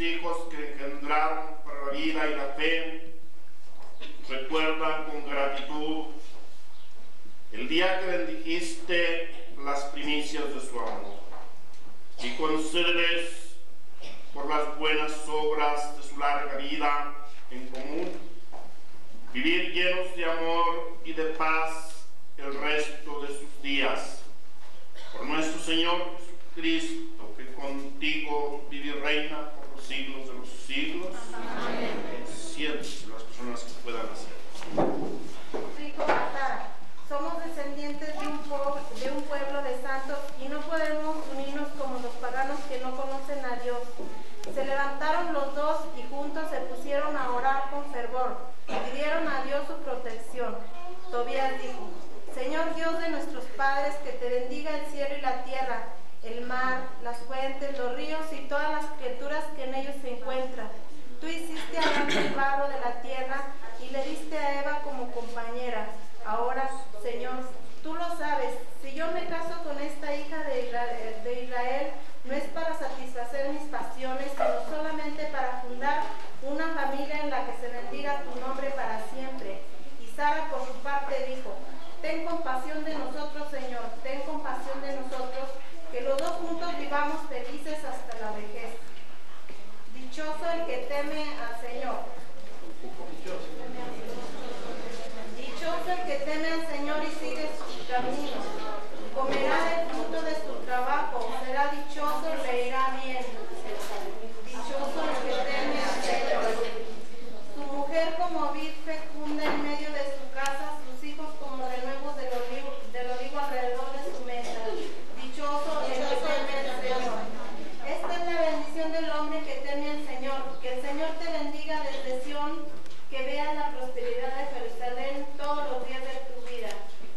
hijos que engendraron para la vida y la fe recuerdan con gratitud el día que bendijiste las primicias de su amor, y concédeles por las buenas obras de su larga vida en común vivir llenos de amor y de paz el resto de sus días. Por nuestro Señor Jesucristo, que contigo vive y reina por los siglos de los siglos. Amén. Siéntense las personas que puedan hacer. Hijo Sara, somos descendientes de un pueblo de santos y no podemos unirnos como los paganos que no conocen a Dios. Se levantaron los dos y juntos se pusieron a orar con fervor y pidieron a Dios su protección. Tobías dijo: Señor Dios de nuestros padres, que te bendiga el cielo y la tierra, el mar, las fuentes, los ríos y todas las criaturas que en ellos se encuentran. Tú hiciste a Adán del barro de la tierra y le diste a Eva como compañera. Ahora, Señor, tú lo sabes, si yo me caso con esta hija de Israel, no es para satisfacer mis pasiones, sino solamente para fundar una familia en la que se bendiga tu nombre para siempre. Y Sara por su parte dijo: Ten compasión de nosotros, Señor, ten compasión de nosotros, que los dos juntos vivamos felices hasta la vejez. Dichoso el que teme al Señor. Dichoso el que teme al Señor y sigue sus caminos. Comerá el fruto de su trabajo, será dichoso y le irá bien. Dichoso el que teme al Señor. Su mujer como vid fecunda en medio de su casa, sus hijos como renuevos del olivo alrededor de su mesa. Dichoso el que teme al Señor. Esta es la bendición del hombre que teme al Señor. Que el Señor te bendiga desde Sión, que veas la prosperidad de Jerusalén todos los días de tu vida.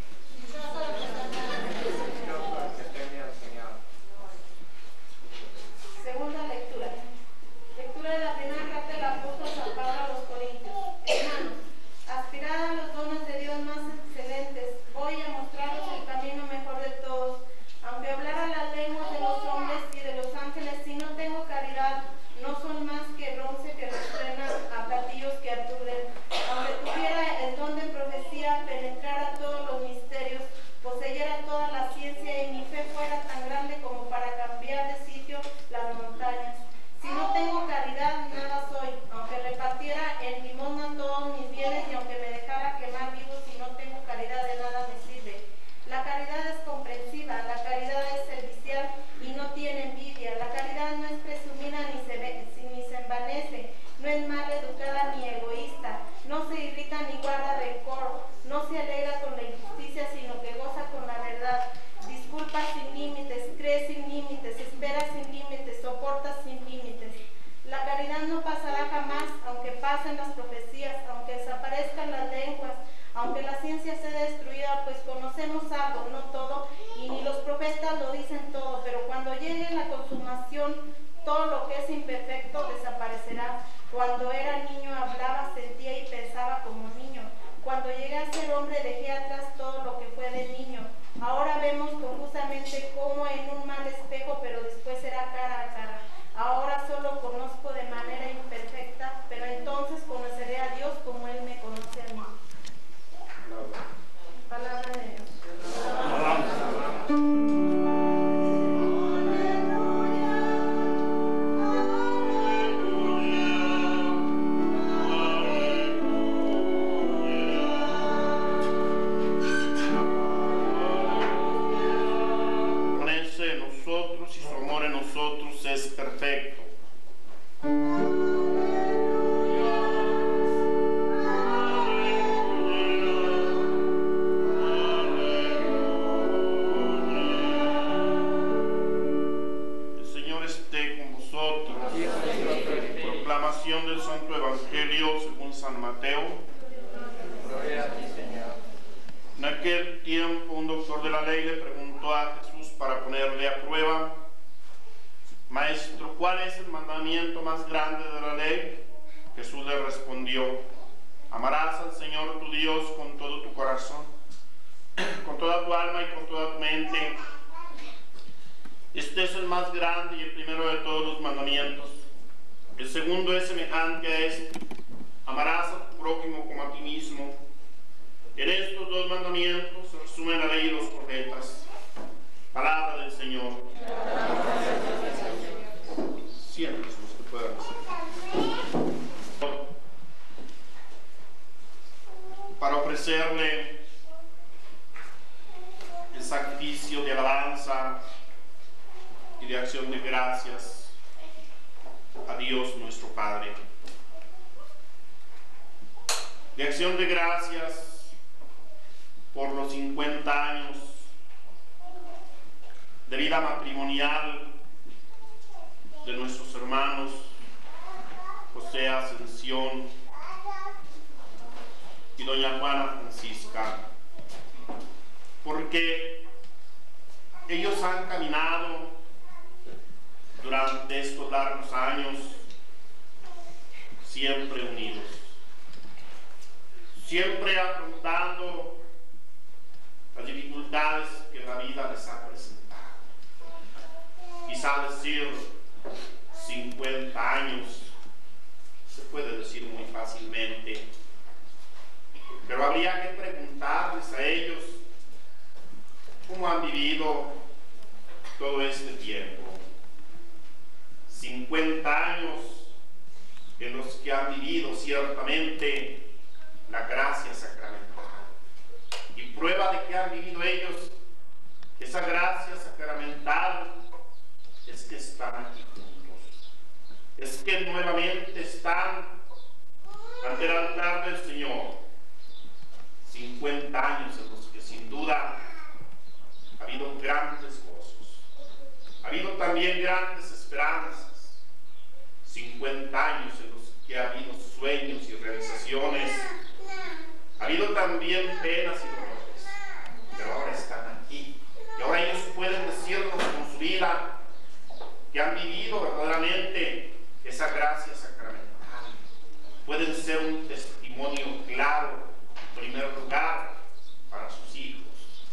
Segunda lectura. Lectura de la primera carta del apóstol San Pablo a los Corintios. Hermanos, aspirad a los dones de Dios más excelentes. Voy a mostraros el camino mejor de todos. Aunque hablara las lenguas de los hombres y de los ángeles, si no tengo caridad, no son más que bronce que resuena a platillos que aturden. Aunque tuviera el don de profecía, penetrara todos los misterios, poseyera toda la ciencia y mi fe fuera tan grande como para cambiar de sitio las montañas. Si no tengo caridad, nada soy. Aunque repartiera en limosna todos mis bienes y aunque me dejara quemar vivo, si no tengo caridad, de nada me sirve. La caridad es comprensiva, la caridad es servicial y no tiene envidia. La caridad no es presumida ni se envanece, no es mal educada ni egoísta, no se irrita ni guarda rencor, no se alegra con la injusticia, sino que goza con la verdad. Disculpa sin límites, cree sin límites, espera sin límites, soporta sin límites. La caridad no pasará jamás, aunque pasen las profecías, aunque desaparezcan las lenguas, aunque la ciencia sea destruida, pues conocemos algo, no todo, y ni los profetas lo dicen todo, pero cuando llegue la consumación, todo lo que es imperfecto desaparecerá. Cuando era niño hablaba, sentía y pensaba como niño. Cuando llegué a ser hombre dejé atrás todo lo que fue de niño. Ahora vemos confusamente como en un mal espejo, pero después será cara a cara. Ahora solo conozco de manera imperfecta, pero entonces conoceré a Dios como Él me conoce a mí. Palabra de Dios. Permanece en nosotros y su amor en nosotros es perfecto. Proclamación del Santo Evangelio según San Mateo. Gloria a ti, Señor. En aquel tiempo un doctor de la ley le preguntó a Jesús para ponerle a prueba: Maestro, ¿cuál es el mandamiento más grande de la ley? Jesús le respondió: amarás al Señor tu Dios con todo tu corazón, con toda tu alma y con toda tu mente. Este es el más grande y el primero de todos los mandamientos. El segundo es semejante a este: amarás a tu prójimo como a ti mismo. En estos dos mandamientos se resumen la ley y los profetas. Palabra del Señor. Siéntense los que puedan decir. Para ofrecerle el sacrificio de alabanza y de acción de gracias a Dios nuestro Padre. De acción de gracias por los 50 años de vida matrimonial de nuestros hermanos José Ascensión y doña Juana Francisca, porque ellos han caminado durante estos largos años siempre unidos, siempre afrontando las dificultades que la vida les ha presentado. Quizá decir 50 años se puede decir muy fácilmente, pero habría que preguntarles a ellos cómo han vivido todo este tiempo. 50 años en los que han vivido ciertamente la gracia sacramental. Y prueba de que han vivido ellos esa gracia sacramental es que están aquí juntos. Es que nuevamente están ante el altar del Señor. 50 años en los que sin duda ha habido grandes gozos, ha habido también grandes esperanzas. 50 años en los que ha habido sueños y realizaciones, ha habido también penas y dolores, pero ahora están aquí y ahora ellos pueden decirnos con su vida que han vivido verdaderamente esa gracia sacramental. Pueden ser un testimonio claro, en primer lugar, para sus hijos,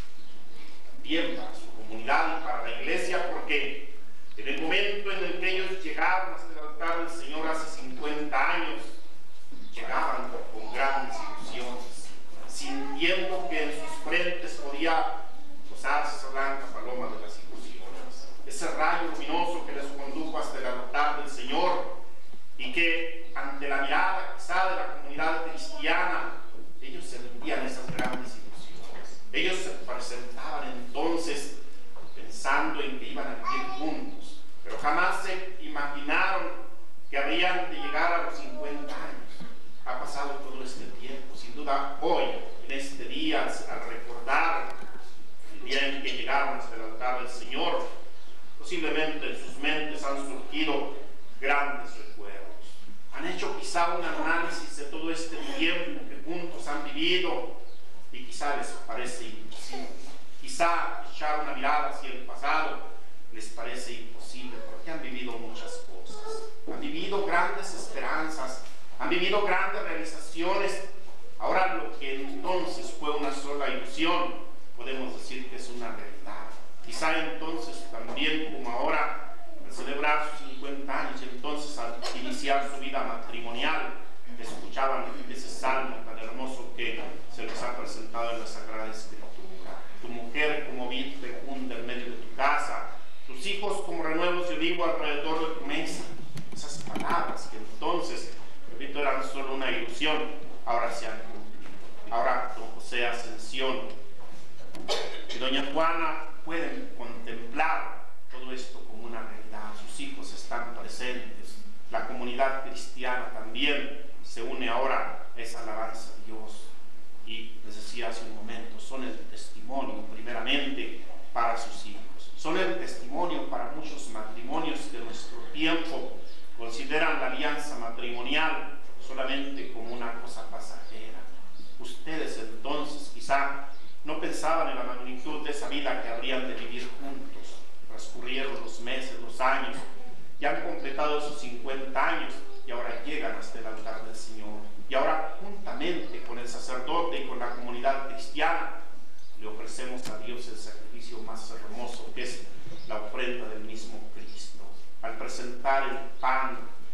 también para su comunidad y para la iglesia, porque en el momento en el que ellos llegaron hasta el altar del Señor hace 50 años, llegaban con grandes ilusiones, sintiendo que en sus frentes podía posarse esa blanca paloma de las ilusiones, ese rayo luminoso que les condujo hasta el altar del Señor, y que ante la mirada quizá de la comunidad cristiana, ellos sentían esas grandes ilusiones. Ellos se presentaban entonces pensando en que iban a vivir juntos, pero jamás se imaginaron que habrían de llegar a los 50 años. Ha pasado todo este tiempo. Sin duda hoy, en este día, al recordar el día en que llegaron hasta el altar del Señor, posiblemente en sus mentes han surgido grandes recuerdos. Han hecho quizá un análisis de todo este tiempo que juntos han vivido y quizá les parece imposible. Quizá echar una mirada hacia el pasado les parece imposible, porque han vivido muchas cosas. Han vivido grandes esperanzas, han vivido grandes realizaciones. Ahora lo que entonces fue una sola ilusión, podemos decir que es una realidad. Quizá entonces también como ahora, al celebrar sus 50 años y entonces al iniciar su vida matrimonial, escuchaban ese salmo tan hermoso que se les ha presentado en la Sagrada Escritura. Tu mujer como vid fecunda en medio de tu casa, tus hijos como renuevos de olivo alrededor de tu mesa. Esas palabras que entonces, repito, eran solo una ilusión, ahora se han cumplido. Ahora don José Ascensión y doña Juana pueden contemplar todo esto como una realidad. Sus hijos están presentes, la comunidad cristiana también se une ahora a esa alabanza a Dios. Y les decía hace un momento, son el testimonio primeramente para sus hijos, son el testimonio para muchos matrimonios de nuestro tiempo. Consideran la alianza matrimonial solamente como una cosa pasajera. Ustedes entonces quizá no pensaban en la magnitud de esa vida que habrían de vivir juntos. Transcurrieron los meses, los años, ya han completado esos 50 años y ahora llegan hasta el altar del Señor. Y ahora juntamente con el sacerdote y con la comunidad cristiana le ofrecemos a Dios el sacrificio más hermoso, que es la ofrenda del mismo Cristo. Al presentar el pan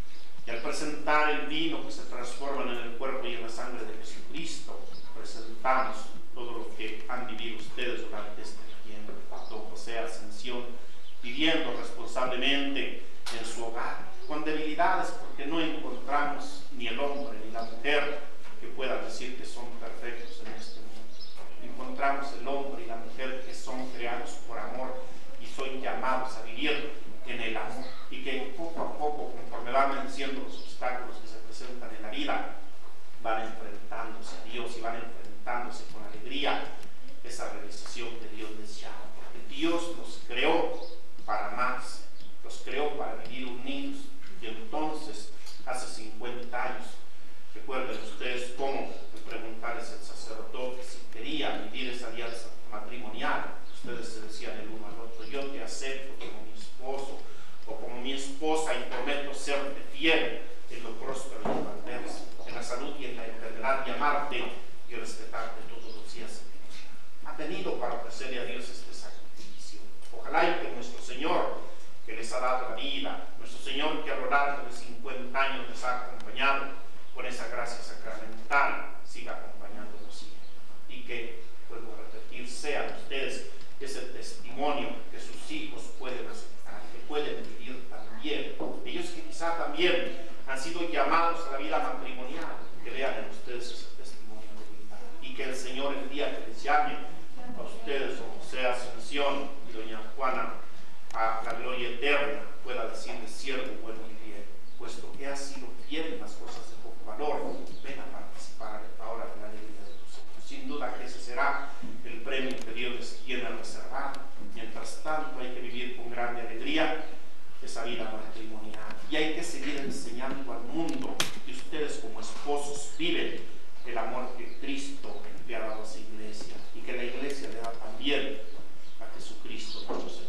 Y al presentar el vino que se transforma en el cuerpo y en la sangre de Jesucristo, presentamos todo lo que han vivido ustedes durante este tiempo. Don José Ascensión, viviendo responsablemente en su hogar, con debilidades, porque no encontramos ni el hombre ni la mujer que puedan decir que son perfectos en este mundo. Encontramos el hombre y la mujer que son creados por amor y son llamados a vivir en el amor, y que poco a poco, conforme van venciendo los obstáculos que se presentan en la vida, van enfrentándose a Dios y van enfrentándose con alegría esa realización que Dios les llama. Porque Dios los creó para más, los creó para vivir unidos. Y entonces, hace 50 años, recuerden ustedes cómo preguntarles al sacerdote si quería vivir esa alianza matrimonial. Ustedes se decían el uno al otro: yo te acepto como mi esposo o como mi esposa, y prometo serte fiel en lo próspero y en lo adverso, en la salud y en la enfermedad, y amarte y respetarte todos los días. Ha venido para ofrecerle a Dios este sacrificio. Ojalá y que nuestro Señor, que les ha dado la vida, nuestro Señor que a lo largo de 50 años les ha acompañado con esa gracia sacramental, siga acompañándonos siempre. Y que, vuelvo a repetir, sean ustedes ese testimonio que sus hijos pueden aceptar, que pueden vivir también. Ellos que quizá también han sido llamados a la vida matrimonial, que vean en ustedes ese testimonio de vida. Y que el Señor, el día que les llame a ustedes, don José Ascensión y doña Juana, a la gloria eterna, pueda decirles: siervo bueno y fiel, puesto que has sido fiel en las cosas de poco valor, ven a participar ahora de la alegría de tus hijos. Sin duda que ese será el premio que Dios les tiene reservado. Mientras tanto, hay que vivir con grande alegría esa vida matrimonial, y hay que seguir enseñando al mundo que ustedes como esposos viven el amor que Cristo le ha dado a su iglesia, y que la iglesia le da también a Jesucristo nuestro Señor.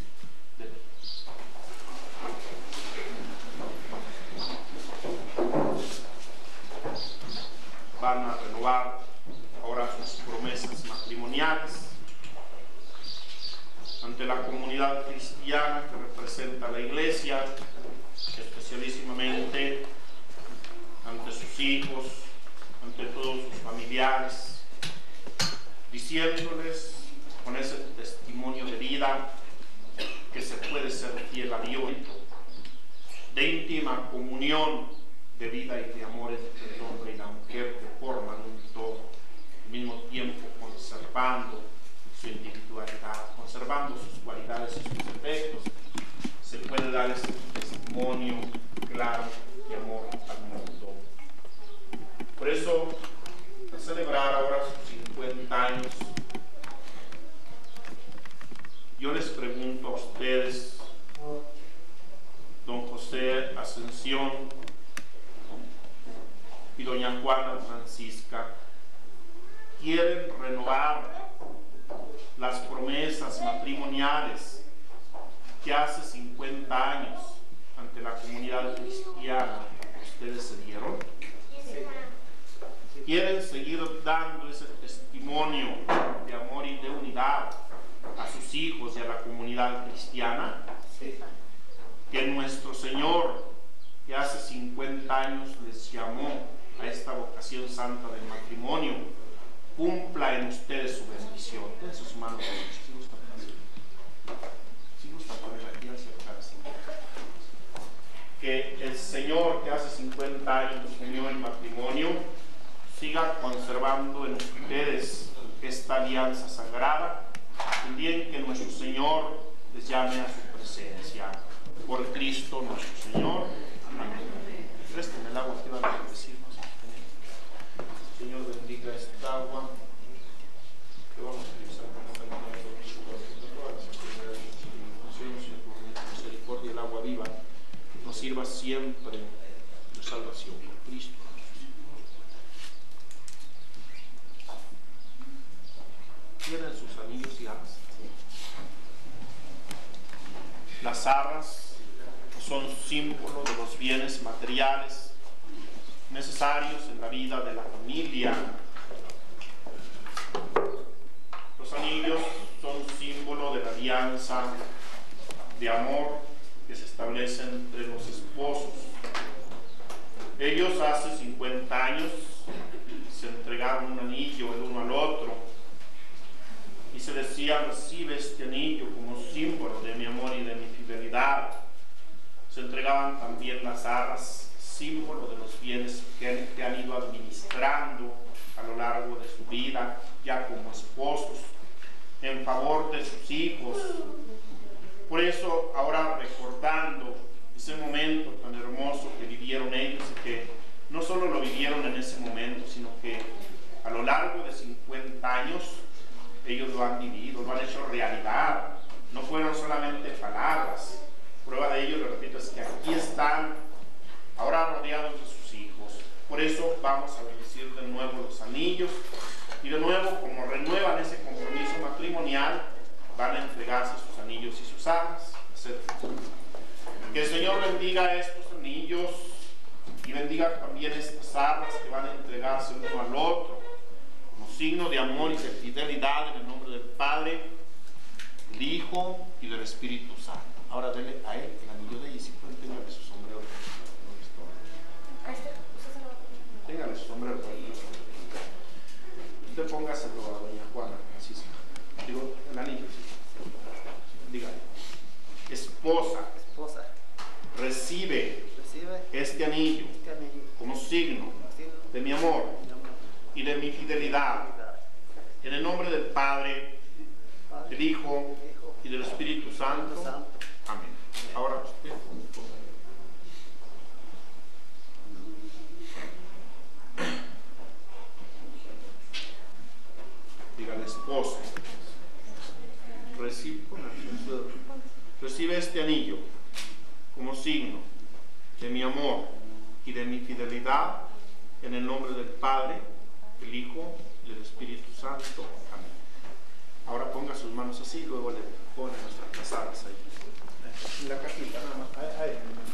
Van a renovar ahora sus promesas matrimoniales ante la comunidad cristiana que representa a la iglesia, especialísimamente ante sus hijos, ante todos sus familiares, diciéndoles con ese testimonio de vida que se puede ser fiel a Dios, de íntima comunión de vida y de amor entre el hombre y la mujer, que forman un todo, al mismo tiempo conservando su individualidad, conservando sus cualidades y sus defectos. Se puede dar ese testimonio claro de amor al mundo. Por eso, al celebrar ahora sus 50 años, yo les pregunto a ustedes, don José Ascensión y doña Juana Francisca, ¿quieren renovar las promesas matrimoniales que hace 50 años ante la comunidad cristiana ustedes se dieron? ¿Quieren seguir dando ese testimonio de amor y de unidad a sus hijos y a la comunidad cristiana? Que nuestro Señor, que hace 50 años les llamó a esta vocación santa del matrimonio, cumpla en ustedes su bendición. En sus manos, si gusta poner aquí al acercarse. Que el Señor, que hace 50 años nos unió en matrimonio, siga conservando en ustedes esta alianza sagrada, el día en que nuestro Señor les llame a su presencia. Por Cristo nuestro Señor. Amén. Présteme el agua que van a decirnos. Señor, bendiga esta agua que vamos a utilizar como alimento de todas las enfermedades de Señor, por misericordia, el agua viva nos sirva siempre de salvación por Cristo. ¿Tienen sus anillos y arras? Las arras son símbolo de los bienes materiales necesarios en la vida de la familia. Los anillos son símbolo de la alianza de amor que se establece entre los esposos. Ellos hace 50 años se entregaron un anillo el uno al otro y se decían: recibe este anillo como símbolo de mi amor y de mi fidelidad. Se entregaban también las arras, símbolo de los bienes que han ido administrando a lo largo de su vida, ya como esposos, en favor de sus hijos. Por eso, ahora recordando ese momento tan hermoso que vivieron ellos, y que no solo lo vivieron en ese momento, sino que a lo largo de 50 años ellos lo han vivido, lo han hecho realidad. No fueron solamente palabras. Prueba de ello, le repito, es que aquí están ahora rodeados de sus hijos. Por eso vamos a bendecir de nuevo los anillos, y de nuevo, como renuevan ese compromiso matrimonial, van a entregarse sus anillos y sus arras, etc. Que el Señor bendiga estos anillos y bendiga también estas arras que van a entregarse uno al otro como signo de amor y de fidelidad, en el nombre del Padre, del Hijo y del Espíritu Santo. Ahora dele a él el anillo de ella, y si pueden tenerle su sombrero. Téngale su sombrero. Usted póngaselo a doña Juana Francisca. Digo, el anillo. Dígale: esposa, recibe este anillo como signo de mi amor y de mi fidelidad, en el nombre del Padre, del Hijo y del Espíritu Santo. Amén. Ahora usted. Dígale: esposa, recibe este anillo como signo de mi amor y de mi fidelidad, en el nombre del Padre, del Hijo y del Espíritu Santo. Amén. Ahora ponga sus manos así, luego le pone nuestras casadas ahí. En la cajita nada más. Ahí.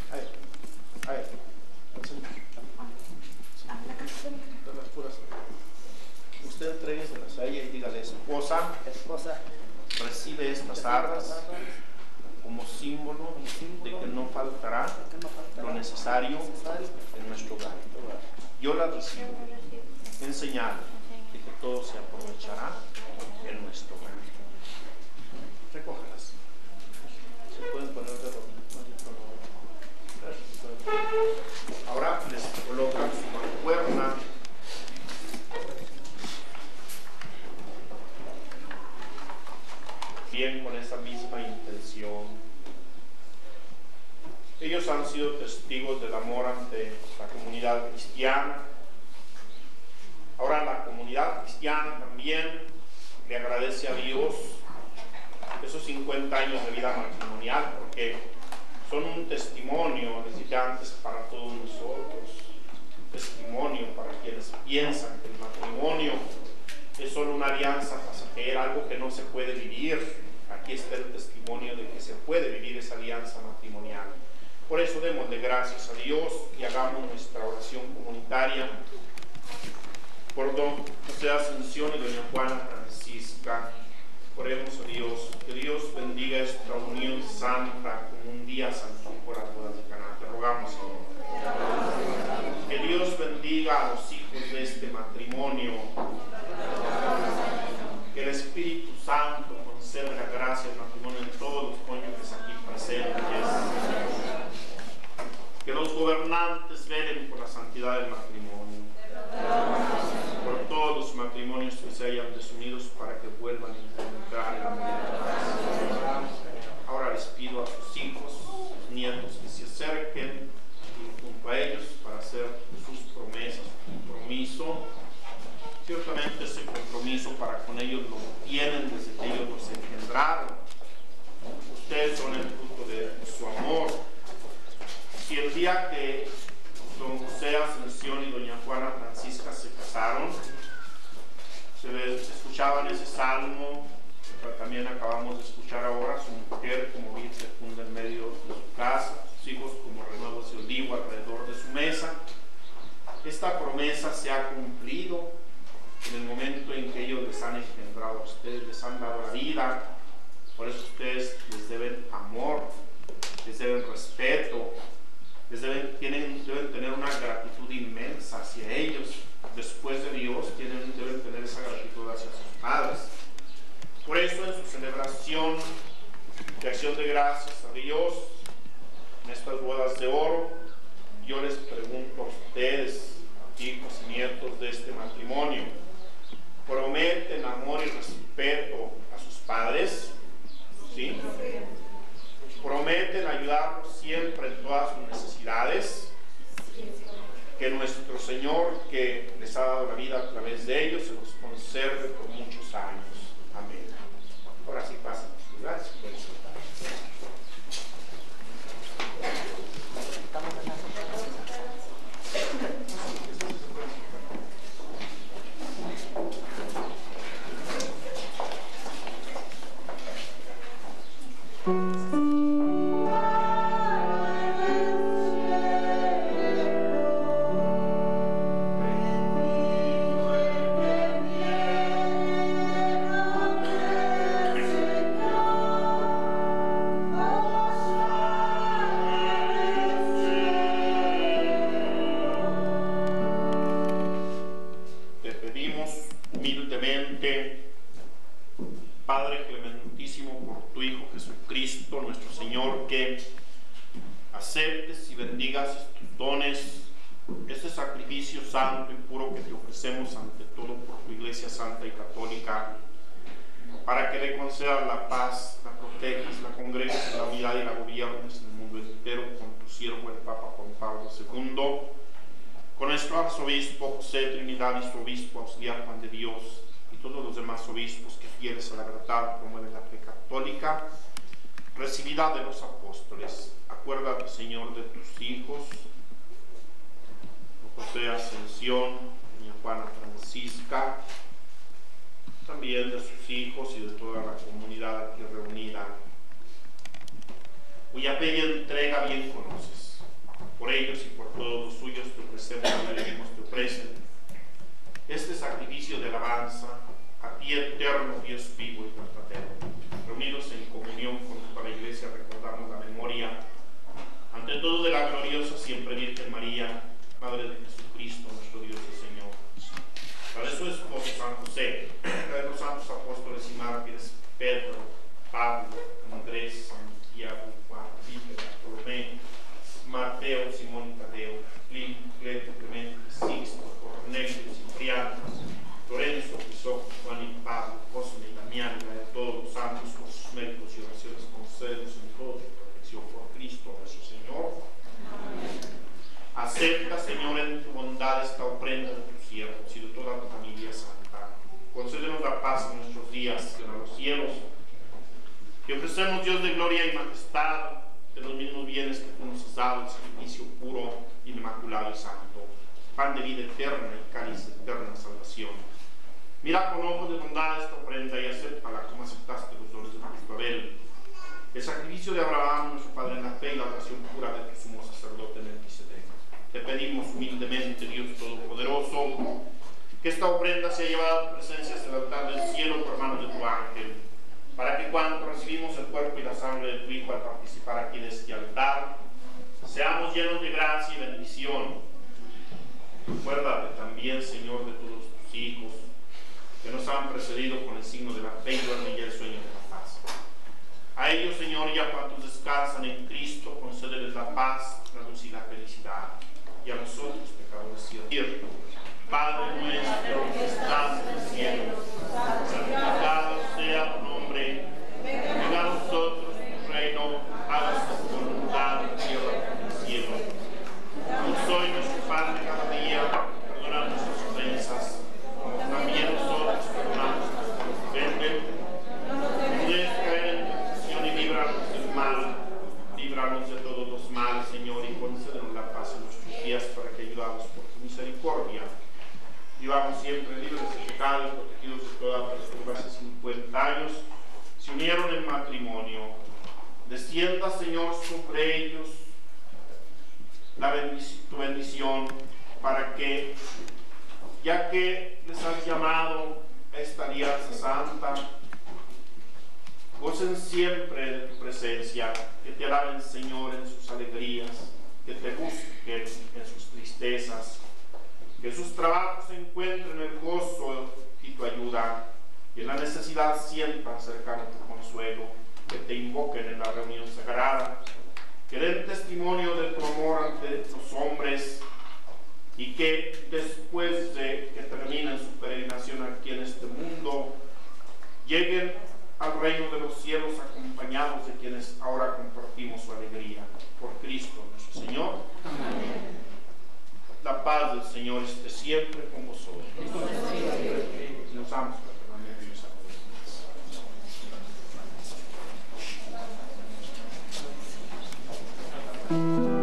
Las puras. Usted entrégueselas a ella y dígale: esposa, recibe estas arras como símbolo de que no faltará lo necesario en nuestro hogar. Yo las recibo en señal de que todo se aprovechará en nuestro hogar. Recógelas. Se pueden poner de rodillas. Ahora les colocan su mancuerna. Bien, con esa misma intención. Ellos han sido testigos del amor ante la comunidad cristiana. Ahora la comunidad cristiana también le agradece a Dios esos 50 años de vida matrimonial, porque son un testimonio, les dije antes, para todos nosotros. Un testimonio para quienes piensan que el matrimonio es solo una alianza pasajera, algo que no se puede vivir. Aquí está el testimonio de que se puede vivir esa alianza matrimonial. Por eso démosle gracias a Dios y hagamos nuestra oración comunitaria por don José Ascensión y doña Juana Francisca. Oremos a Dios, que Dios bendiga esta unión santa como un día santo por las bodas de Caná. Te rogamos, Señor. Que Dios bendiga a los hijos de este matrimonio. Que el Espíritu Santo conceda la gracia del matrimonio en todos los cónyuges aquí presentes. Que los gobernantes velen por la santidad del matrimonio. Por todos los matrimonios que se hayan desunidos, para que vuelvan a encontrar el amor de la paz. Ahora les pido a sus hijos, sus nietos, que se acerquen junto a ellos para hacer sus promesas, su compromiso. Ciertamente ese compromiso para con ellos lo tienen desde que ellos los engendraron. Ustedes son el fruto de su amor. Si el día que don José Ascensión y doña Juana Francisca se casaron, se escuchaba en ese salmo, que también acabamos de escuchar ahora: su mujer como vid se funda en medio de su casa, sus hijos como renuevos de olivo alrededor de su mesa. Esta promesa se ha cumplido en el momento en que ellos les han engendrado a ustedes, les han dado la vida. Por eso ustedes les deben amor, les deben respeto, deben tener una gratitud inmensa hacia ellos. Después de Dios, deben tener esa gratitud hacia sus padres. Por eso, en su celebración de acción de gracias a Dios, en estas bodas de oro, yo les pregunto a ustedes, hijos y nietos de este matrimonio, ¿prometen amor y respeto a sus padres? ¿Sí? ¿Prometen ayudarlos siempre en todas sus necesidades? Que nuestro Señor, que les ha dado la vida a través de ellos, se los conserve por muchos años. Amén. Ahora sí pasen. Gracias por disfrutar. Padre clementísimo, por tu Hijo Jesucristo, nuestro Señor, que aceptes y bendigas estos dones, este sacrificio santo y puro que te ofrecemos ante todo por tu Iglesia Santa y Católica, para que le concedas la paz, la protejas, la congregues en la unidad y la gobiernes en el mundo entero con tu siervo el Papa Juan Pablo II, con nuestro arzobispo José Trinidad y su obispo auxiliar Juan de Dios, y todos los demás obispos que fieles a la verdad promueven la fe católica, recibida de los apóstoles. Acuérdate, Señor, de tus hijos, José Ascensión, doña Juana Francisca, también de sus hijos y de toda la comunidad aquí reunida, cuya bella entrega bien conoces. Por ellos y por todos los suyos te ofrecemos y pedimos te ofrecen este sacrificio de alabanza a ti, eterno Dios vivo y verdadero. Reunidos en comunión con toda la Iglesia, recordamos la memoria, ante todo, de la gloriosa siempre Virgen María, Madre de Jesucristo, nuestro Dios y Señor, la de su esposo San José, la de los santos apóstoles y mártires Pedro, Pablo, Andrés, Santiago, Juan, Felipe, Bartolomé, Mateo, Simón y Tadeo, Plin, Cleto, Clemente, Sixto, Cornelio, Cipriano, Lorenzo, Crisóstomo, Juan y Pablo, Cosme y Damián, la de todos los santos, por sus méritos y oraciones, concédenos en todo tu protección por Cristo nuestro Señor. Amén. Acepta, Señor, en tu bondad esta ofrenda de tus siervos y de toda tu familia santa. Concédenos la paz en nuestros días y en los cielos. Te ofrecemos, Dios de gloria y majestad, de los mismos bienes que tú nos has dado, el sacrificio puro, inmaculado y santo, pan de vida eterna y cáliz de eterna salvación. Mira con ojos de bondad esta ofrenda y acéptala como aceptaste los dones de Cristo Abel, el sacrificio de Abraham, nuestro Padre en la fe, y la oración pura de tu sumo sacerdote Melquisedec. Te pedimos humildemente, Dios Todopoderoso, que esta ofrenda sea llevada a tu presencia hasta el altar del cielo por mano de tu ángel, para que cuando recibimos el cuerpo y la sangre de tu Hijo al participar aquí de este altar, seamos llenos de gracia y bendición. Acuérdate también, Señor, de todos tus hijos que nos han precedido con el signo de la fe y duermen ya el sueño de la paz. A ellos, Señor, y a cuantos descansan en Cristo, concédeles la paz, la luz y la felicidad. Y a nosotros, pecadores, cierto. Padre nuestro que estás en el cielo, santificado sea tu nombre. Venga a nosotros tu reino, hágase tu voluntad en la tierra como en el cielo. Danos hoy nuestro pan de cada día, perdona nuestras ofensas, como también nosotros perdonamos a los que nos ofenden. No dejes caer en tentación y líbranos del mal. Líbranos de todos los males, Señor, y concédenos la paz en nuestros días, para que, ayudados por tu misericordia, vivamos siempre libres de pecado y protegidos de toda perturbación. Hace 50 años se unieron en matrimonio. Descienda, Señor, sobre ellos tu bendición, para que, ya que les has llamado a esta alianza santa, gocen siempre de tu presencia, que te alaben, Señor, en sus alegrías, que te busquen en sus tristezas, que sus trabajos encuentren el gozo y tu ayuda, y en la necesidad sientan cercano tu consuelo, que te invoquen en la reunión sagrada, que den testimonio de tu amor ante los hombres, y que después de que terminen su peregrinación aquí en este mundo, lleguen al reino de los cielos acompañados de quienes ahora compartimos su alegría. Por Cristo nuestro Señor. Amén. La paz del Señor esté siempre con vosotros. Nos amos fraternalmente y nos amamos.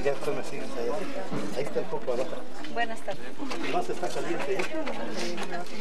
Buenas tardes. Más está caliente.